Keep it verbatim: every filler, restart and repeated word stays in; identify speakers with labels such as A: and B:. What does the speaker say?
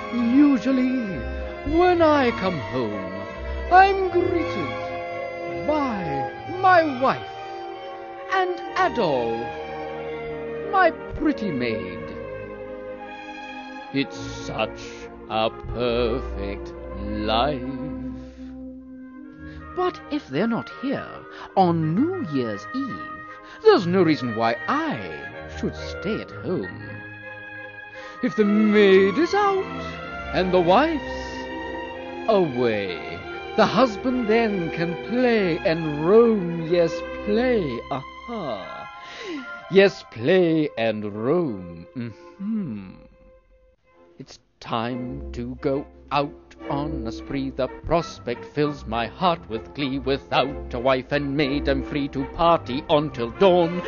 A: Usually, when I come home, I'm greeted by my wife and Adolf, my pretty maid. It's such a perfect life. But if they're not here on New Year's Eve, there's no reason why I should stay at home. If the maid is out and the wife's away, the husband then can play and roam. Yes, play, aha. Yes, play and roam. Mm-hmm. It's time to go out on a spree. The prospect fills my heart with glee. Without a wife and maid, I'm free to party until dawn.